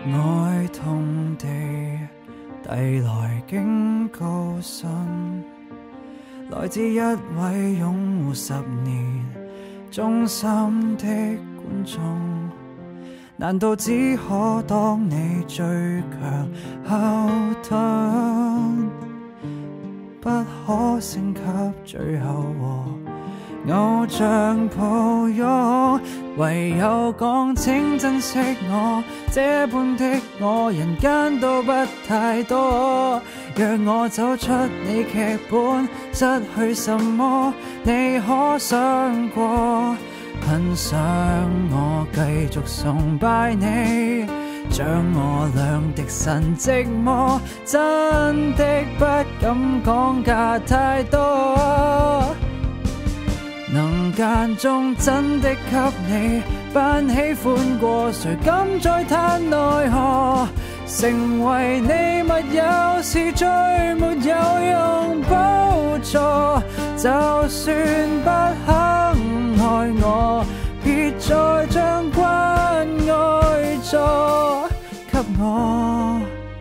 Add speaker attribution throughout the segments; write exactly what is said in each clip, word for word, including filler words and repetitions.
Speaker 1: 哀痛地遞來警告信，來自一位擁護十年忠心的觀眾。難道只可當你最強後盾，不可升級最後和偶像抱擁？唯有講請珍惜我，這般的我人間都不太多。若我走出你劇本，失去什麼你可想過？很想我繼續崇拜你，將我倆的神寂寞，真的不敢講價太多。能間中真的給你扮喜歡過，誰敢再嘆奈何？成為你密友是最沒有用補助，就算不肯愛我，別再將關愛助給我。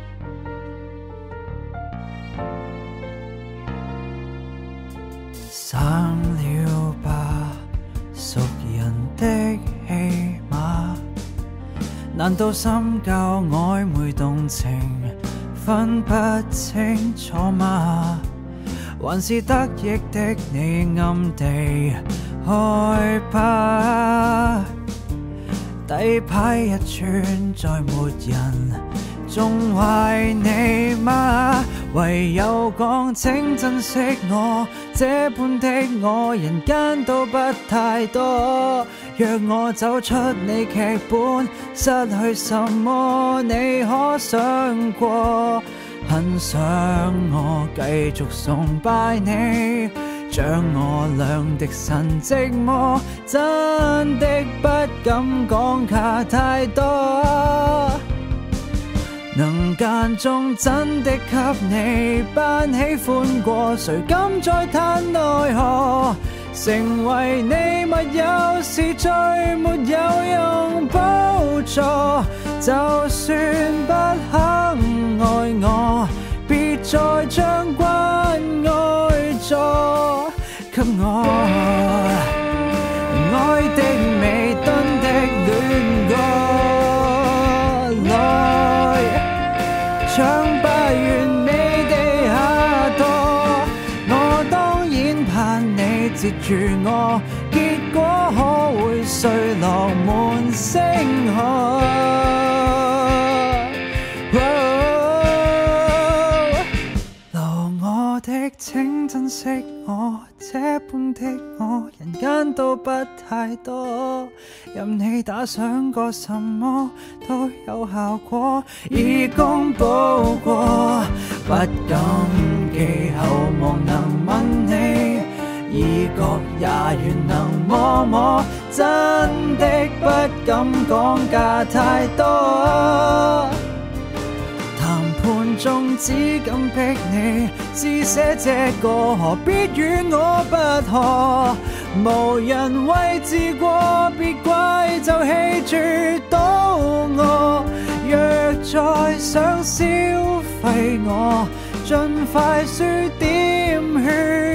Speaker 1: 省了吧，熟人的戲碼，難道深交曖昧動情分不清楚嗎？還是得益的你暗地害怕？底牌一穿再沒人縱壞你嗎？唯有講請珍惜我，這般的我人間都不太多。若我走出你劇本，失去什麼你可想過？很想我繼續崇拜你，將我倆的神寂寞，真的不敢講價太多。能間中真的給你扮喜歡過，誰敢再嘆奈何？成為你密友是最沒有用補助，就算不肯愛我，別再將關愛助給我。愛的美，敦的戀歌，來唱吧完美地下墮。我當然盼你接住我，結果可會碎落滿星河？請珍惜我，這般的我人間都不太多。任你打賞過什麼都有效果，已公佈過，不敢寄厚望能吻你，已覺也願能摸摸，真的不敢講價太多。盤中只敢逼你試寫這個，何必與我不和？無人為治過，別怪就棄絕到我。若再想消費我，盡快輸點血